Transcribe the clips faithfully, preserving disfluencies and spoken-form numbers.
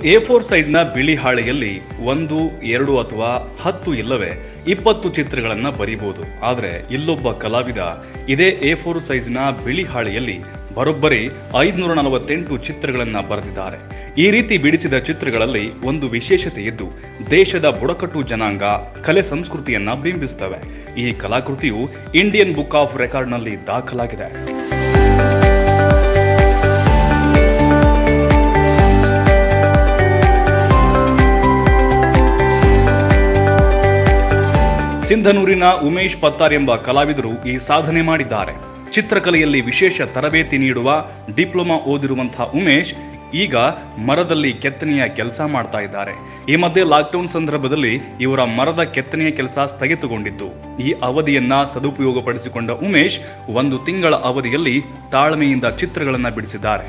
A four ಸೈಜ್ನ ಬಿಳಿ ಹಾಳೆಯಲ್ಲಿ ಒಂದು ಎರಡು ಅಥವಾ ಹತ್ತು ಇಲ್ಲವೇ ಇಪ್ಪತ್ತು ಚಿತ್ರಗಳನ್ನು ಬರೀಬಹುದು. ಆದರೆ ಇಲ್ಲೊಬ್ಬ ಕಲಾವಿದ ಇದೇ ಎ ಫೋರ್ ಸೈಜ್ನ ಬಿಳಿ ಹಾಳೆಯಲ್ಲಿ ಬರೋಬ್ಬರಿ ಐದುನೂರ ನಲವತ್ತೆಂಟು ಚಿತ್ರಗಳನ್ನು ಬರೆದಿದ್ದಾರೆ. ಈ ರೀತಿ ಬಿಡಿಸಿದ ಚಿತ್ರಗಳಲ್ಲಿ ಒಂದು ವಿಶೇಷತೆ ಇದ್ದು ದೇಶದ ಬುಡಕಟ್ಟು ಜನಾಂಗ ಕಲೆ ಸಂಸ್ಕೃತಿಯನ್ನ ಬಿಂಬಿಸುತ್ತವೆ. ಈ ಕಲಾಕೃತಿಯು ಇಂಡಿಯನ್ ಬುಕ್ ಆಫ್ ರೆಕಾರ್ಡ್ನಲ್ಲಿ ದಾಖಲಾಗಿದೆ. ಸಿಂಧನೂರಿನ ಉಮೇಶ್ ಪತ್ತಾರ್ ಎಂಬ ಕಲಾವಿದರು ಈ ಸಾಧನೆ ಮಾಡಿದ್ದಾರೆ. ಚಿತ್ರಕಲೆಯಲ್ಲಿ ವಿಶೇಷ ತರಬೇತಿ ನೀಡುವ ಡಿಪ್ಲೊಮಾ ಓದಿರುವಂತಹ ಉಮೇಶ್ ಈಗ ಮರದಲ್ಲಿ ಕೆತ್ತನೆಯ ಕೆಲಸ ಮಾಡ್ತಾ ಇದ್ದಾರೆ. ಈ ಮಧ್ಯೆ ಲಾಕ್ಡೌನ್ ಸಂದರ್ಭದಲ್ಲಿ ಇವರ ಮರದ ಕೆತ್ತನೆಯ ಕೆಲಸ ಸ್ಥಗಿತಗೊಂಡಿತ್ತು. ಈ ಅವಧಿಯನ್ನ ಸದುಪಯೋಗಪಡಿಸಿಕೊಂಡ ಉಮೇಶ್ ಒಂದು ತಿಂಗಳ ಅವಧಿಯಲ್ಲಿ ತಾಳ್ಮೆಯಿಂದ ಚಿತ್ರಗಳನ್ನು ಬಿಡಿಸಿದ್ದಾರೆ.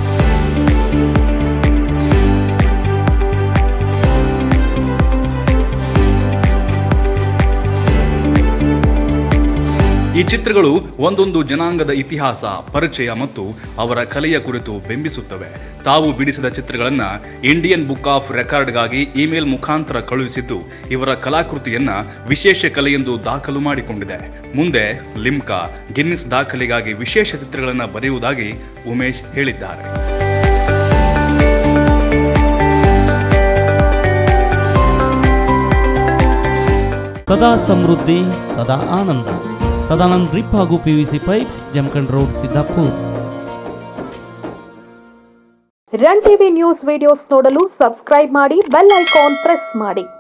ಈ ಚಿತ್ರಗಳು ಒಂದೊಂದು ಜನಾಂಗದ ಇತಿಹಾಸ, ಪರಿಚಯ ಮತ್ತು ಅವರ ಕಲೆಯ ಕುರಿತು ಬಿಂಬಿಸುತ್ತವೆ. ತಾವು ಬಿಡಿಸಿದ ಚಿತ್ರಗಳನ್ನ ಇಂಡಿಯನ್ ಬುಕ್ ಆಫ್ ರೆಕಾರ್ಡ್ಗಾಗಿ ಇಮೇಲ್ ಮುಖಾಂತರ ಕಳುಹಿಸಿದ್ದು ಇವರ ಕಲಾಕೃತಿಯನ್ನ ವಿಶೇಷ ಕಲೆಯೆಂದು ದಾಖಲು ಮಾಡಿಕೊಂಡಿದೆ. ಮುಂದೆ ಲಿಮ್ಕಾ, ಗಿನ್ನಿಸ್ ದಾಖಲೆಗಾಗಿ ವಿಶೇಷ ಚಿತ್ರಗಳನ್ನು ಬರೆಯುವುದಾಗಿ ಉಮೇಶ್ ಹೇಳಿದ್ದಾರೆ. ಸದಾ ಸಮೃದ್ಧಿ, ಸದಾ ಆನಂದ. ಸದಾನಂದ್ ಡ್ರಿಪ್ ಹಾಗೂ PVC pipes, Jamkhand road, Siddapur. Run TV news videos ನೋಡಲು ಸಬ್ಸ್ಕ್ರೈಬ್ ಮಾಡಿ, ಬೆಲ್ ಐಕಾನ್ ಪ್ರೆಸ್ ಮಾಡಿ.